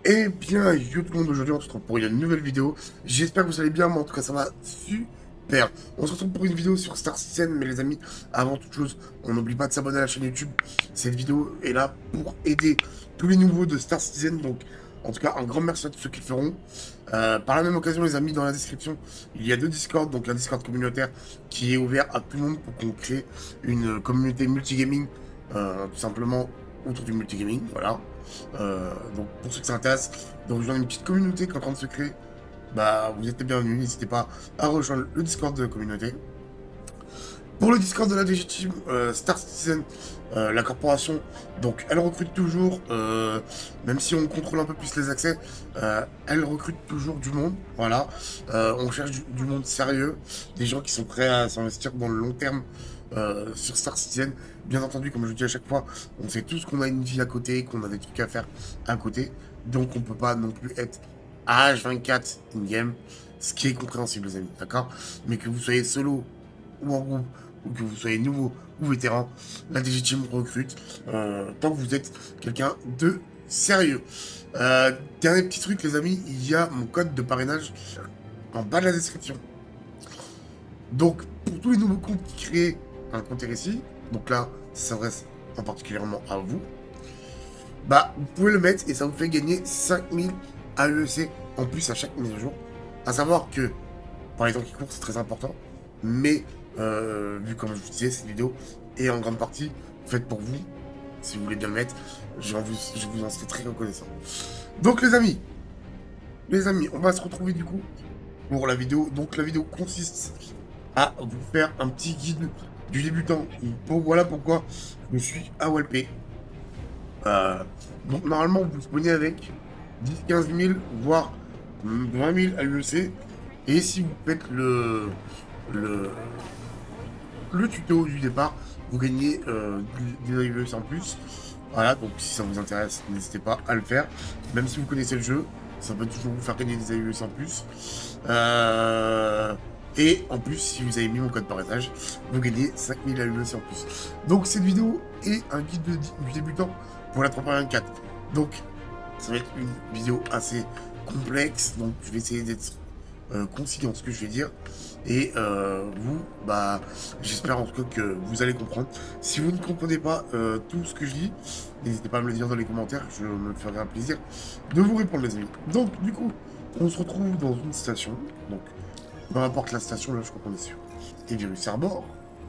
Eh bien, yo tout le monde, aujourd'hui on se retrouve pour une nouvelle vidéo. J'espère que vous allez bien, mais en tout cas ça va super. On se retrouve pour une vidéo sur Star Citizen, mais les amis, avant toute chose, on n'oublie pas de s'abonner à la chaîne YouTube. Cette vidéo est là pour aider tous les nouveaux de Star Citizen, donc en tout cas un grand merci à tous ceux qui le feront. Par la même occasion, les amis, dans la description, il y a deux Discord, donc un Discord communautaire qui est ouvert à tout le monde pour qu'on crée une communauté multigaming, tout simplement autour du multigaming, voilà. Donc pour ceux qui s'intéressent, donc rejoindre une petite communauté qui est en train de se créer, bah vous êtes les bienvenus, n'hésitez pas à rejoindre le Discord de la communauté. Pour le Discord de la DG Team, Star Citizen, la corporation, donc elle recrute toujours, même si on contrôle un peu plus les accès, elle recrute toujours du monde, voilà. On cherche du monde sérieux, des gens qui sont prêts à s'investir dans le long terme sur Star Citizen. Bien entendu, comme je dis à chaque fois, on sait tous qu'on a une vie à côté, qu'on a des trucs à faire à côté, donc on peut pas non plus être à H24 in-game, ce qui est compréhensible les amis, d'accord? Mais que vous soyez solo ou en groupe, ou que vous soyez nouveau ou vétéran, la DG Team recrute tant que vous êtes quelqu'un de sérieux. Dernier petit truc les amis, il y a mon code de parrainage en bas de la description. Donc pour tous les nouveaux comptes qui créent un compte RSI, donc là ça s'adresse en particulièrement à vous, bah vous pouvez le mettre et ça vous fait gagner 5000 AEC en plus à chaque mise à jour. À savoir que par les temps qui courent c'est très important, mais vu comme je vous disais, cette vidéo est en grande partie faite pour vous. Si vous voulez bien le mettre, je vous en serai très reconnaissant. Donc les amis, on va se retrouver du coup pour la vidéo. Donc la vidéo consiste à vous faire un petit guide du débutant. Voilà pourquoi je me suis AWP. Donc normalement vous spawnez avec 10-15 000 voire 20 000 à l'UEC. Et si vous faites le tuto du départ, vous gagnez des AUEC en plus. Voilà, donc si ça vous intéresse, n'hésitez pas à le faire. Même si vous connaissez le jeu, ça peut toujours vous faire gagner des AUEC en plus. Et en plus, si vous avez mis mon code parrainage, vous gagnez 5000 AUEC en plus. Donc cette vidéo est un guide du débutant pour la 3.24. Donc ça va être une vidéo assez complexe, donc je vais essayer d'être concis dans ce que je vais dire. Et vous, bah, j'espère en tout cas que vous allez comprendre. Si vous ne comprenez pas tout ce que je dis, n'hésitez pas à me le dire dans les commentaires, je me ferai un plaisir de vous répondre les amis. Donc du coup, on se retrouve dans une station. Donc, peu importe la station, là je crois qu'on est sur Everus Arbor.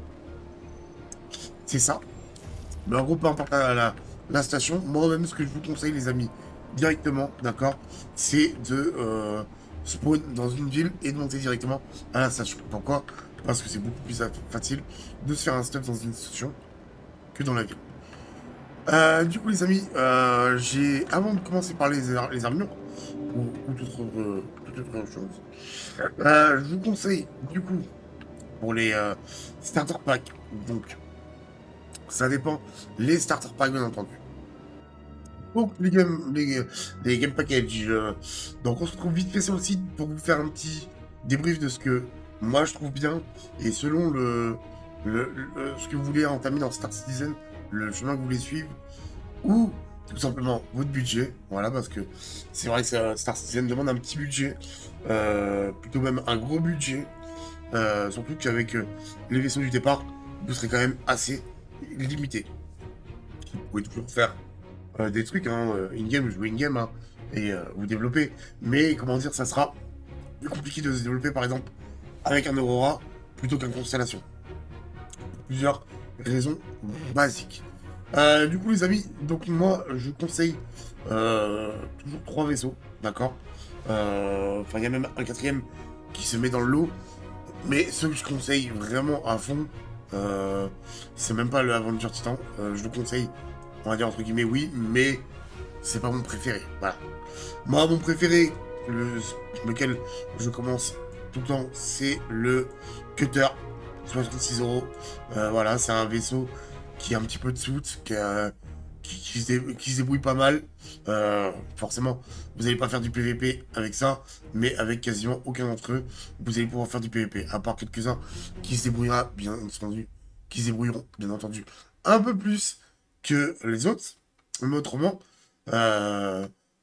C'est ça. Mais en gros, peu importe la station, moi-même ce que je vous conseille les amis, directement, d'accord, c'est de spawn dans une ville et de monter directement à la station. Pourquoi? Parce que c'est beaucoup plus facile de se faire un stuff dans une station que dans la ville. Du coup les amis, avant de commencer par les armures ou toute autre chose, je vous conseille du coup pour les starter packs, donc ça dépend, les starter packs bien entendu. Donc les game packages, donc on se retrouve vite fait sur le site pour vous faire un petit débrief de ce que moi je trouve bien et selon ce que vous voulez entamer dans Star Citizen, le chemin que vous voulez suivre ou tout simplement votre budget, voilà, parce que c'est vrai que Star Citizen demande un petit budget, plutôt même un gros budget, surtout qu'avec les vaisseaux du départ, vous serez quand même assez limité. Vous pouvez toujours faire des trucs, hein, in-game, jouer in-game, hein, et vous développer. Mais comment dire, ça sera plus compliqué de se développer, par exemple, avec un Aurora plutôt qu'un Constellation. Pour plusieurs raisons basiques. Du coup, les amis, donc moi, je conseille toujours 3 vaisseaux, d'accord. Enfin, il y a même un quatrième qui se met dans le lot. Mais ceux que je conseille vraiment à fond, c'est même pas le Avenger Titan. Je le conseille, on va dire entre guillemets oui, mais c'est pas mon préféré. Voilà. Moi, mon préféré, lequel je commence tout le temps, c'est le Cutter 66 €. Voilà, c'est un vaisseau qui a un petit peu de soute, qui se débrouille pas mal. Forcément, vous n'allez pas faire du PVP avec ça, mais avec quasiment aucun d'entre eux, vous allez pouvoir faire du PVP, à part quelques-uns qui se débrouillera, bien entendu, qui se débrouilleront, bien entendu, un peu plus que les autres. Mais autrement,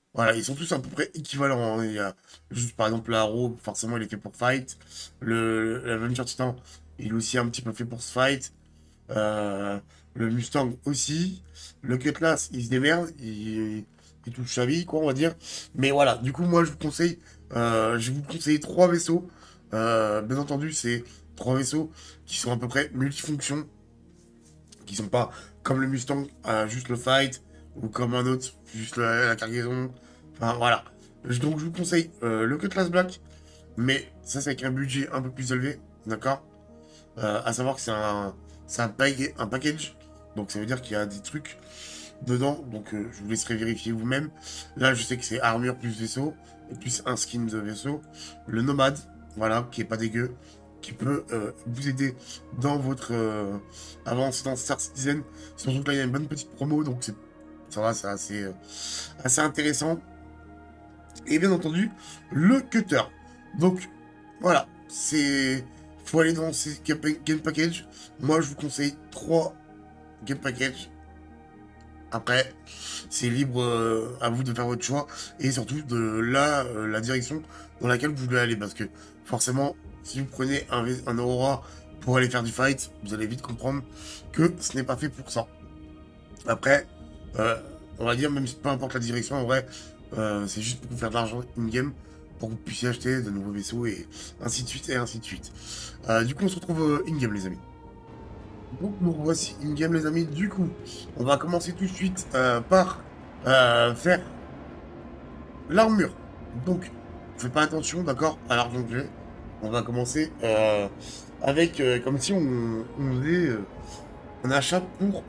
Voilà, ils sont tous à peu près équivalents, hein. Il y a juste par exemple l'Arrow, forcément il est fait pour fight. L'Aventure Titan, il est aussi un petit peu fait pour ce fight. Euh, le Mustang aussi. Le Cutlass, il se démerde, il touche sa vie, quoi, on va dire. Mais voilà, du coup, moi, je vais vous conseiller trois vaisseaux. Bien entendu, c'est trois vaisseaux qui sont à peu près multifonctions, qui sont pas comme le Mustang, juste le fight, ou comme un autre, juste la cargaison. Enfin, voilà. Donc, je vous conseille le Cutlass Black, mais ça, c'est avec un budget un peu plus élevé, d'accord? À savoir que c'est un package. Donc ça veut dire qu'il y a des trucs dedans. Donc je vous laisserai vérifier vous-même. Là, je sais que c'est armure plus vaisseau. Et plus un skin de vaisseau. Le nomade, voilà, qui est pas dégueu. Qui peut vous aider dans votre avance dans Star Citizen. Surtout que là, il y a une bonne petite promo. Donc ça va, c'est assez intéressant. Et bien entendu, le cutter. Donc voilà, faut aller dans ces game package. Moi, je vous conseille 3 game package. Après, c'est libre à vous de faire votre choix. Et surtout de la direction dans laquelle vous voulez aller. Parce que forcément, si vous prenez un Aurora pour aller faire du fight, vous allez vite comprendre que ce n'est pas fait pour ça. Après, euh, on va dire, même si peu importe la direction, en vrai, c'est juste pour vous faire de l'argent in-game, pour que vous puissiez acheter de nouveaux vaisseaux et ainsi de suite et ainsi de suite. Du coup, on se retrouve in-game, les amis. Donc, nous voici in-game, les amis. Du coup, on va commencer tout de suite par faire l'armure. Donc, faites pas attention, d'accord, à l'argent que j'ai. On va commencer avec, comme si on faisait un achat pour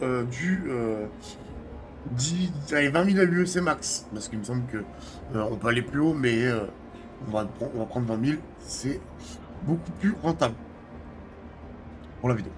allez, 20 000 à l'UEC max. Parce qu'il me semble que on peut aller plus haut, mais on va prendre 20 000. C'est beaucoup plus rentable pour la vidéo.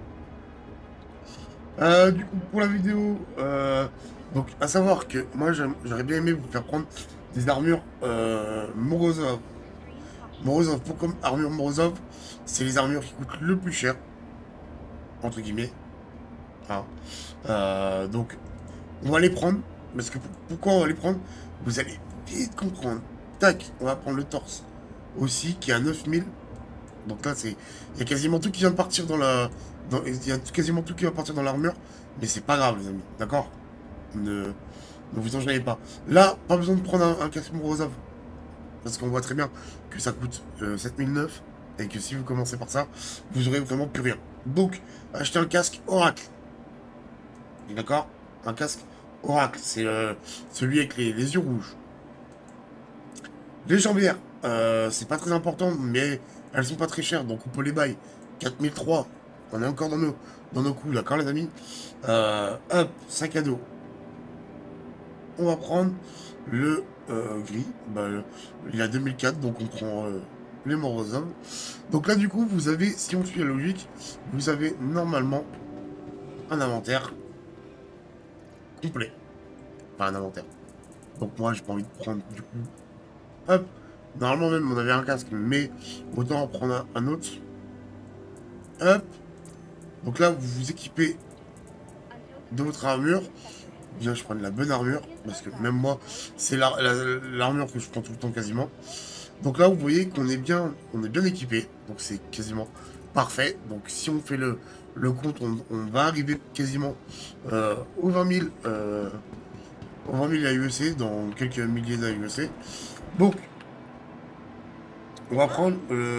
Du coup, pour la vidéo, donc à savoir que moi j'aurais bien aimé vous faire prendre des armures Morozov. Morozov, pour comme armure Morozov, c'est les armures qui coûtent le plus cher, entre guillemets. Hein. Donc, on va les prendre, parce que pourquoi on va les prendre? Vous allez vite comprendre. Tac, on va prendre le torse aussi, qui est à 9000. Donc là, il y a quasiment tout qui vient de partir il y a quasiment tout qui va partir dans l'armure, mais c'est pas grave, les amis, d'accord? Ne vous en gênez pas. Là, pas besoin de prendre un casque Morozov, parce qu'on voit très bien que ça coûte 7009, et que si vous commencez par ça, vous aurez vraiment plus rien. Donc, achetez un casque Oracle. D'accord? Un casque Oracle, c'est celui avec les yeux rouges. Les jambières, c'est pas très important, mais elles sont pas très chères, donc on peut les bailler. 4003, on est encore dans nos coups, d'accord les amis? Hop, sac à dos. On va prendre le gris, il a 2004, donc on prend les Morozov. Donc là du coup, vous avez, si on suit la logique, vous avez normalement un inventaire complet. Enfin un inventaire. Donc moi j'ai pas envie de prendre du coup. Hop. Normalement même on avait un casque, mais autant en prendre un autre. Hop. Donc là vous vous équipez de votre armure. Bien je prends de la bonne armure. Parce que même moi, c'est l'armure que je prends tout le temps quasiment. Donc là vous voyez qu'on est bien équipé. Donc c'est quasiment parfait. Donc si on fait le compte, on va arriver quasiment aux 20 000 aux 20 000 AUEC, dans quelques milliers d'AUEC. Donc on va prendre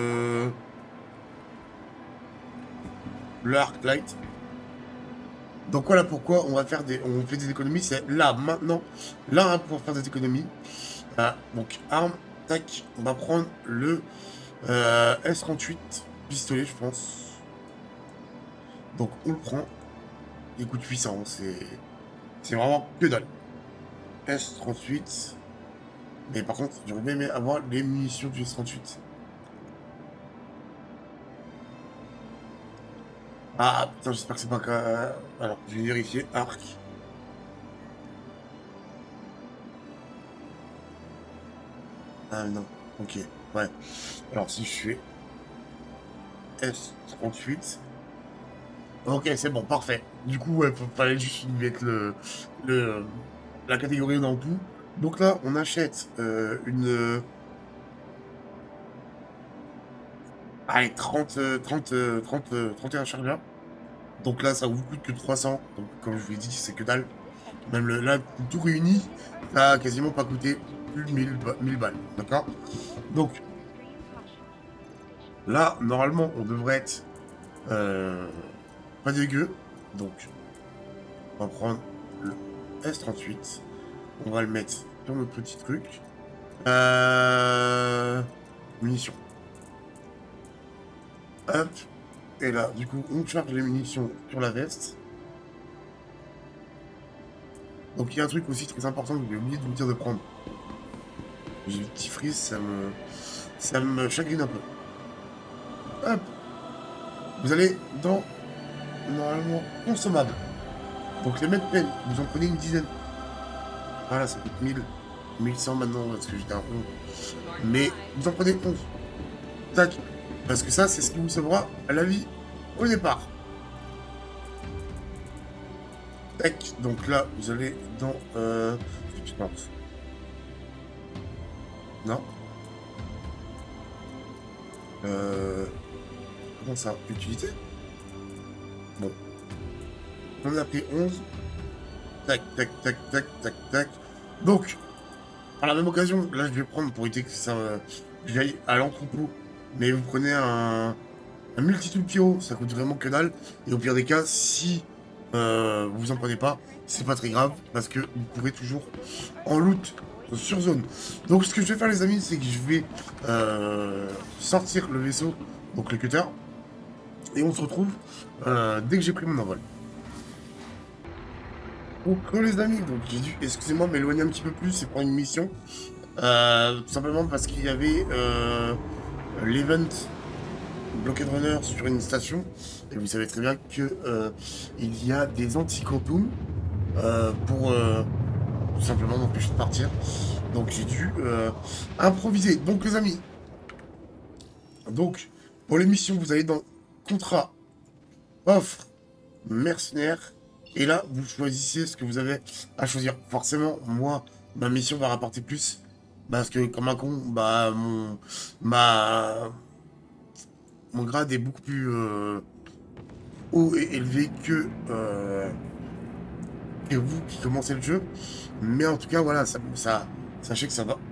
le Arclight. Donc voilà pourquoi on fait des économies. C'est là, maintenant, là, on va pouvoir faire des économies. Donc arme, tac, on va prendre le S38 pistolet, je pense. Donc on le prend. Il coûte 800, c'est vraiment que dalle. S38. Mais par contre, j'aurais bien aimé avoir les munitions du S38. Ah putain, j'espère que c'est pas alors, je vais vérifier. Arc. Ah non, ok, ouais. Alors si je fais S38. Ok, c'est bon, parfait. Du coup, ouais, fallait juste mettre la catégorie dans tout. Donc là, on achète une... allez, 31 chargeurs. Donc là, ça vous coûte que 300. Donc comme je vous l'ai dit, c'est que dalle. Même là, tout réuni, ça a quasiment pas coûté plus de 1000 balles. D'accord? Donc là, normalement, on devrait être pas dégueu. Donc, on va prendre le S38. On va le mettre sur notre petit truc. Munitions. Hop. Et là, du coup, on charge les munitions sur la veste. Donc, il y a un truc aussi très important que j'ai oublié de vous dire de prendre. J'ai le petit freeze, ça me chagrine un peu. Hop. Vous allez dans, normalement, consommable. Donc, les mettre peine, vous en prenez une dizaine. Voilà, ça coûte 1100 maintenant, parce que j'étais à 11. Mais vous en prenez 11. Tac. Parce que ça, c'est ce qui vous sauvera à la vie au départ. Tac. Donc là, vous allez dans... je pense. Non. Comment ça? Utilité? Bon. On a pris 11. Tac, tac, tac, tac, tac, tac. Donc, par la même occasion, là, je vais prendre pour éviter que ça... que j'aille à l'entrepôt. Mais vous prenez un multitool pyro, ça coûte vraiment que dalle. Et au pire des cas, si vous en prenez pas, c'est pas très grave parce que vous pourrez toujours en loot sur zone. Donc ce que je vais faire les amis, c'est que je vais sortir le vaisseau, donc le cutter, et on se retrouve dès que j'ai pris mon envol. Donc les amis, donc j'ai dû, excusez-moi, m'éloigner un petit peu plus et prendre une mission. Tout simplement parce qu'il y avait l'event Blockade Runner sur une station, et vous savez très bien que il y a des anti-quantum pour tout simplement m'empêcher de partir. Donc j'ai dû improviser. Donc les amis, donc pour l'émission, vous allez dans contrat, offre, mercenaire, et là vous choisissez ce que vous avez à choisir. Forcément, moi, ma mission va rapporter plus. Parce que comme un con, bah mon grade est beaucoup plus haut et élevé que vous qui commencez le jeu. Mais en tout cas, voilà, sachez que ça va.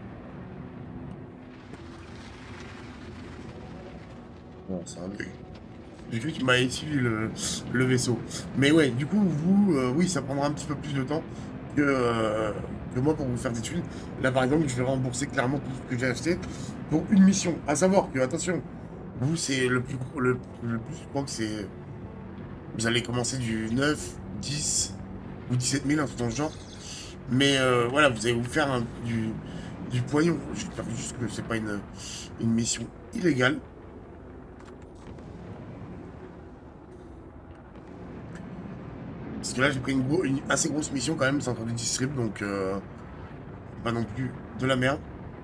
Bon, c'est un bug. J'ai cru qu'il m'a suivi le vaisseau. Mais ouais, du coup, vous, oui, ça prendra un petit peu plus de temps que moi pour vous faire des thunes. Là, par exemple, je vais rembourser clairement tout ce que j'ai acheté pour une mission. À savoir que, attention, vous, c'est le plus gros, le plus, je crois que c'est... Vous allez commencer du 9, 10 ou 17 000, un truc dans le genre. Mais voilà, vous allez vous faire du poignon. J'espère juste que c'est pas une mission illégale. Parce que là, j'ai pris une assez grosse mission quand même, c'est entre des distribs, donc pas non plus de la merde.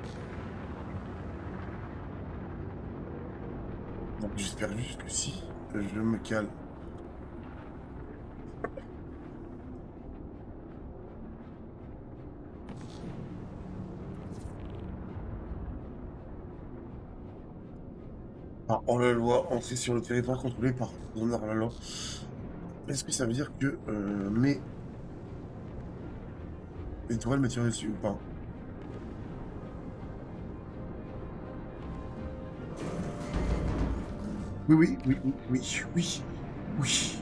Donc j'espère juste que si je me cale. Ah, hors la loi, entrer sur le territoire contrôlé par zone hors la loi. Est-ce que ça veut dire que les tourelles me tirent dessus ou pas? Oui, oui, oui, oui, oui, oui, oui.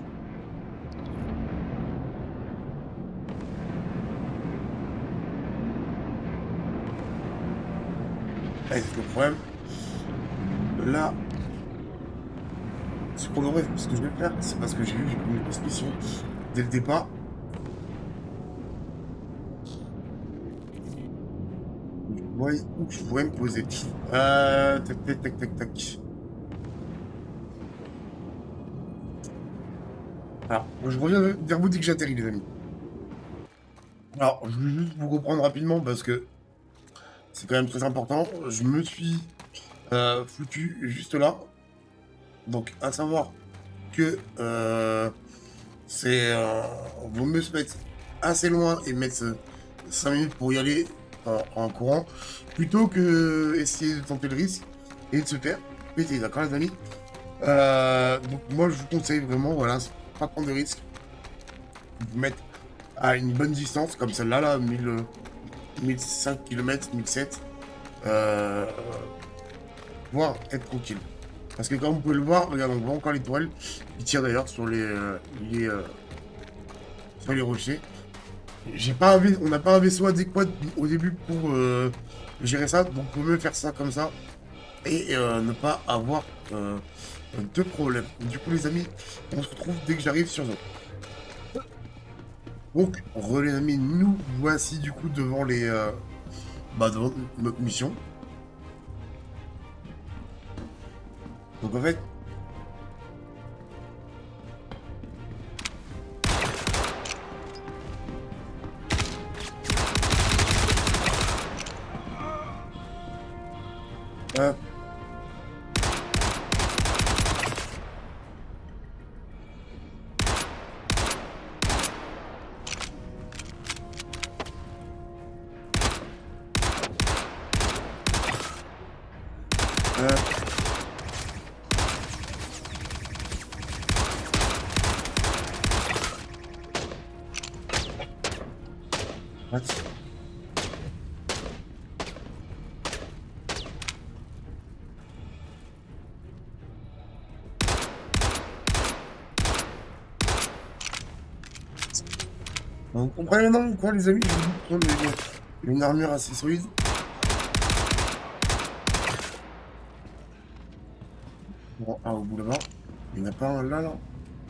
Allez, c'est le problème. Là, ce que je vais faire, c'est parce que j'ai vu que j'ai pris une grosse mission dès le départ. Ouais, où je pourrais me poser. Tac, tac, tac, tac, tac. Alors, je reviens vers vous dès que j'atterris, les amis. Alors, je vais juste vous reprendre rapidement parce que c'est quand même très important. Je me suis foutu juste là. Donc, à savoir que c'est... vaut mieux se mettre assez loin et mettre 5 minutes pour y aller en courant, plutôt que essayer de tenter le risque et de se faire péter, d'accord les amis? Donc moi je vous conseille vraiment, voilà, pas prendre de risque, vous mettre à une bonne distance, comme celle-là, là, 1005 km, 1007, pouvoir être tranquille. Parce que comme vous pouvez le voir, regarde, on voit encore les tourelles, qui tirent d'ailleurs sur les rochers. On n'a pas un vaisseau adéquat au début pour gérer ça, donc on peut mieux faire ça comme ça et ne pas avoir de problème. Du coup les amis, on se retrouve dès que j'arrive sur zone. Donc, les amis, nous voici du coup devant devant notre mission. Donc en fait, euh, what? Vous comprenez maintenant pourquoi les amis, je vous dis une armure assez solide. Bon, au bout là-bas, il n'y en a pas un là, là.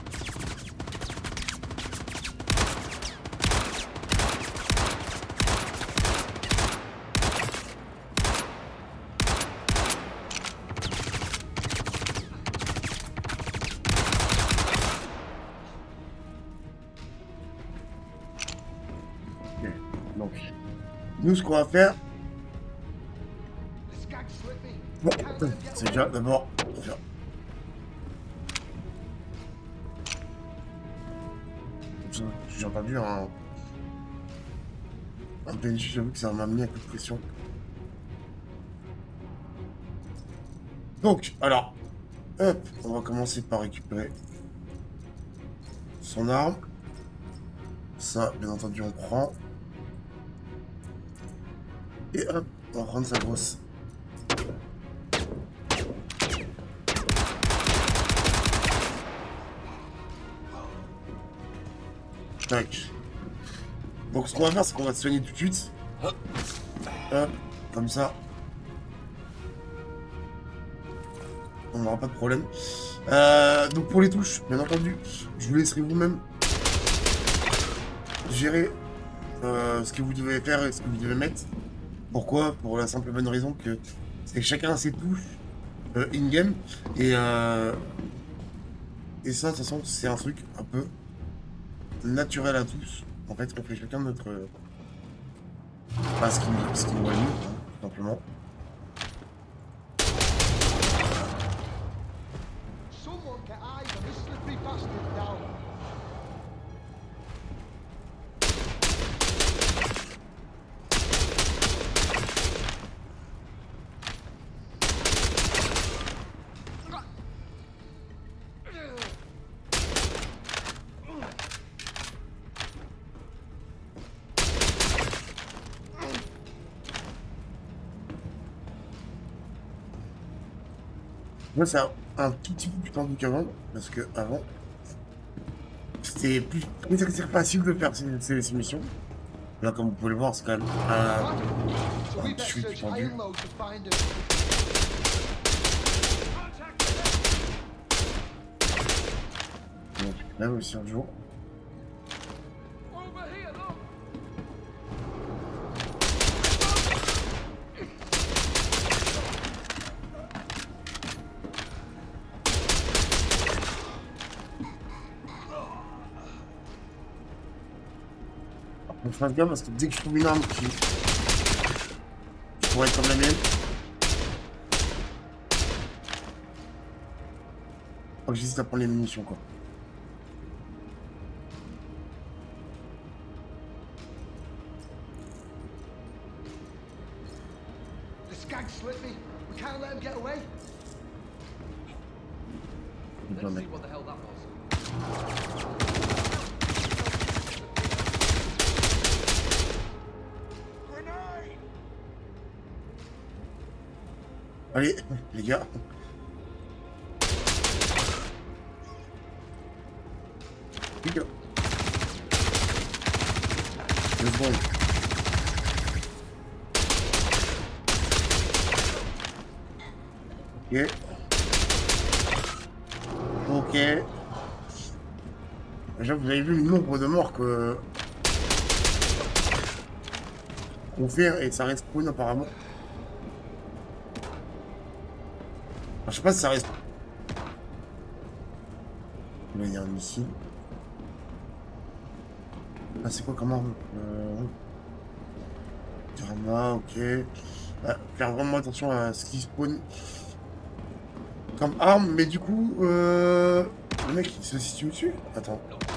Ok, donc, nous, ce qu'on va faire, bon, c'est déjà d'abord, j'ai entendu un PNJ, j'avoue que ça m'a mis un coup de pression. Donc, alors, hop, on va commencer par récupérer son arme. Ça, bien entendu, on prend. Et hop, on va prendre sa grosse. Tac. Donc ce qu'on va faire, c'est qu'on va se soigner tout de suite. Hop, comme ça. On n'aura pas de problème. Donc pour les touches, bien entendu, je vous laisserai vous-même gérer ce que vous devez faire et ce que vous devez mettre. Pourquoi? Pour la simple et bonne raison que c'est que chacun a ses touches in-game. Et ça, de toute façon, c'est un truc un peu naturel à tous. En fait, on fait chacun notre... ce qui nous va mieux, hein, tout simplement. Moi, c'est un tout petit peu plus tendu qu'avant, parce que avant, c'était plus facile de faire ces missions. Là, comme vous pouvez le voir, c'est quand même un petit peu plus tendu. Donc, là aussi un jour. Je fasse gaffe parce que dès que je trouve une arme qui pourrait être comme la mienne, faut que j'hésite à prendre les munitions quoi. là, mec. Allez, les gars. Les gars. 2 secondes. Ok. Ok. Déjà, vous avez vu le nombre de morts que qu'on fait et ça respawn apparemment. Alors, je sais pas si ça reste. Il y a un missile. Ah, c'est quoi comme arme Drama, ok. Faire vraiment attention à ce qui spawn comme arme, mais du coup, le mec il se situe dessus. Attends.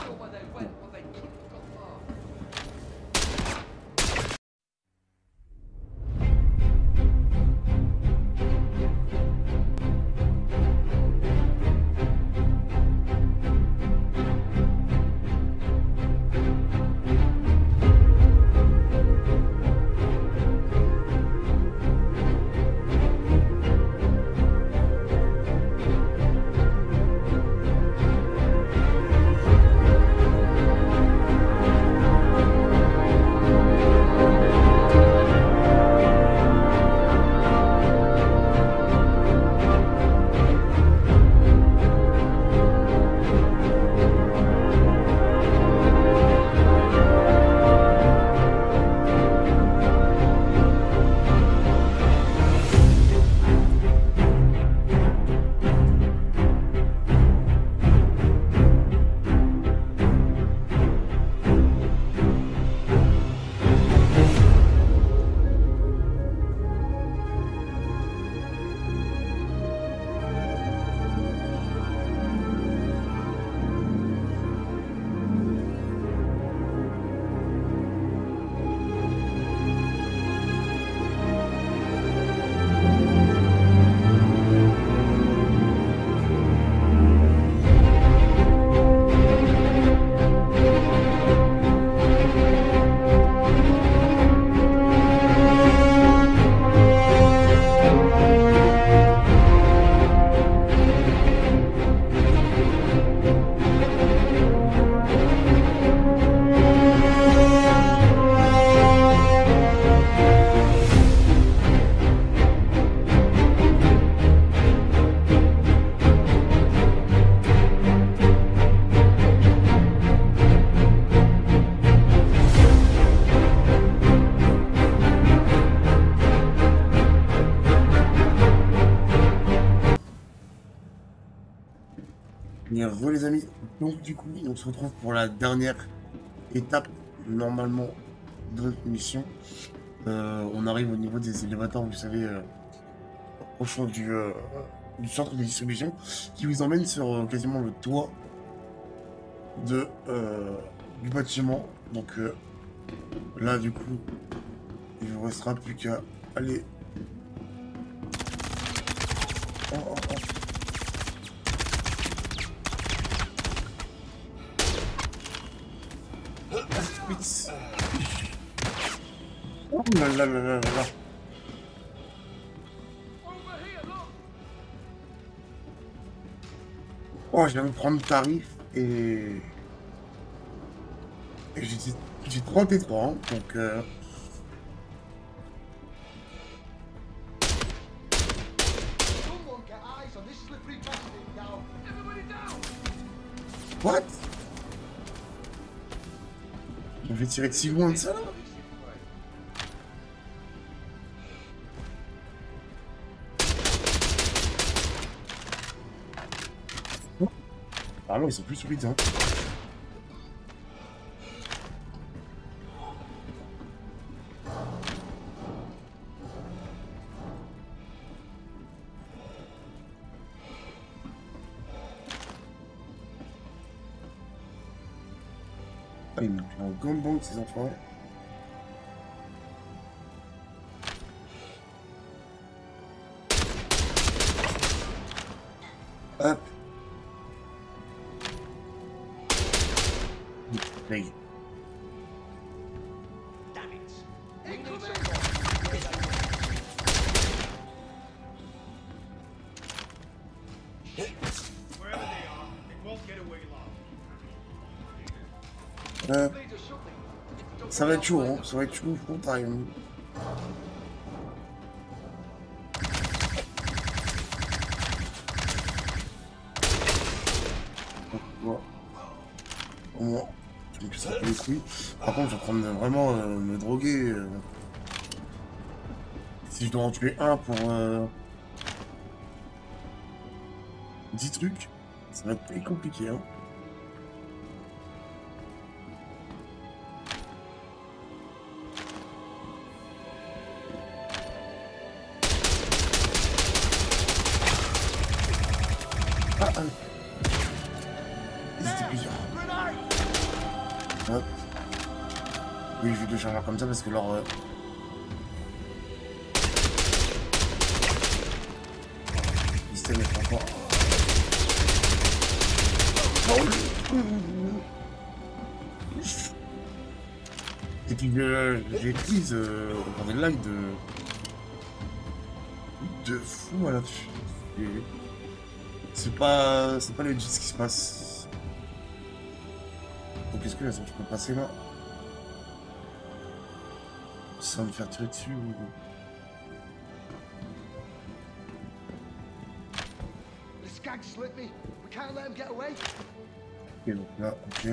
Bien, re les amis, donc du coup on se retrouve pour la dernière étape normalement de notre mission. On arrive au niveau des élévateurs, vous savez, au fond du centre de distribution, qui vous emmène sur quasiment le toit de, du bâtiment. Donc là du coup il vous restera plus qu'à aller. Oh, oh, oh. Oh là là là là là là. Oh, je viens de prendre tarif et j'ai 33 ans, donc what? On fait tirer de si loin de ça là? Ah non, ils sont plus solides, hein. Ah, ils m'ont pris en gambang, ces enfants. Hop. Plague. Ça va être chaud, hein. Ça va être chaud, full time. Au moins, je me casse un peu les couilles. Par contre, je vais prendre vraiment me droguer. Si je dois en tuer un pour 10 trucs, ça va être très compliqué, hein. Ah, ah. Ils étaient plusieurs. Hop. Oui, je vais le charger comme ça parce que leur... le système est trop fort. Et puis j'ai prise dans des lives de fou là-dessus. C'est pas legit ce qui se passe. Donc est-ce que là je peux passer là sans me faire tirer dessus ou... Ok, donc là, ok.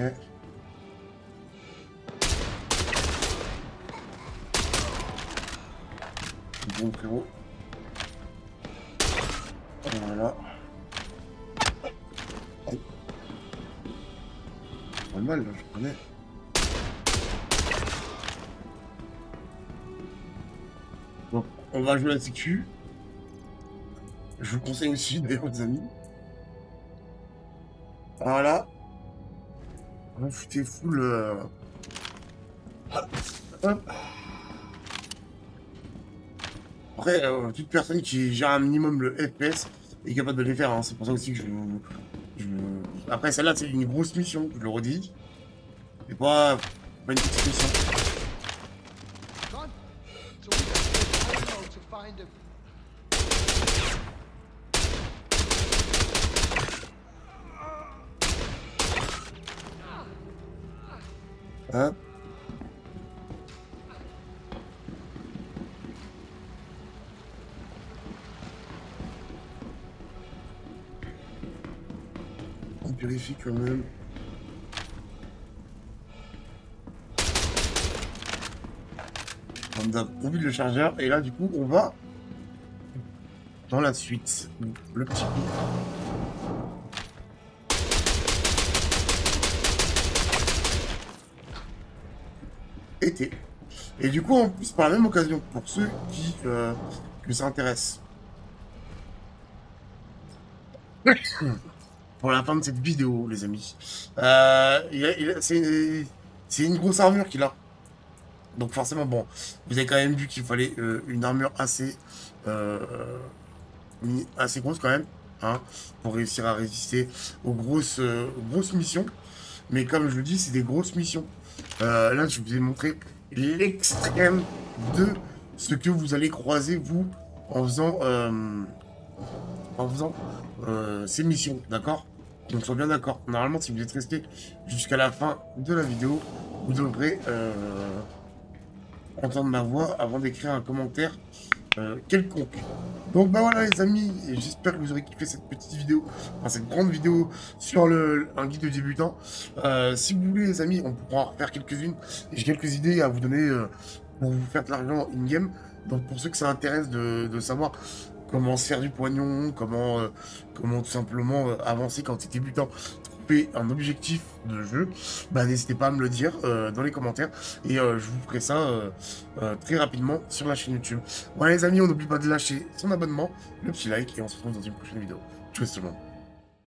Bon frérot. Voilà. Pas mal là, je connais. Donc, on va jouer la sécu. Je vous conseille aussi d'ailleurs, les amis. Voilà. On foutez full. Hop. Après, toute personne qui gère un minimum le FPS est capable de les faire. Hein. C'est pour ça aussi que Après, celle-là, c'est une grosse mission, je le redis. C'est pas une petite mission. Hop. On vérifie quand même. On vide le chargeur et là du coup on va dans la suite. Le petit coup. Été. Et du coup en plus par la même occasion pour ceux qui que ça intéresse. Pour la fin de cette vidéo les amis. C'est une grosse armure qu'il a. Donc forcément, bon, vous avez quand même vu qu'il fallait une armure assez grosse quand même, hein, pour réussir à résister aux grosses missions. Mais comme je le dis, c'est des grosses missions. Là, je vous ai montré l'extrême de ce que vous allez croiser, vous, en faisant ces missions, d'accord? Donc, soyez bien d'accord. Normalement, si vous êtes resté jusqu'à la fin de la vidéo, vous devrez... entendre ma voix avant d'écrire un commentaire quelconque. Donc bah voilà les amis, j'espère que vous aurez kiffé cette petite vidéo, enfin cette grande vidéo sur un guide de débutant. Si vous voulez les amis, on pourra en refaire quelques-unes. J'ai quelques idées à vous donner pour vous faire de l'argent in-game. Donc pour ceux que ça intéresse de savoir comment se faire du poignon, comment tout simplement avancer quand tu es débutant, un objectif de jeu, bah n'hésitez pas à me le dire dans les commentaires et je vous ferai ça très rapidement sur la chaîne YouTube. Voilà les amis, on n'oublie pas de lâcher son abonnement, le petit like et on se retrouve dans une prochaine vidéo. Tchuss tout le monde.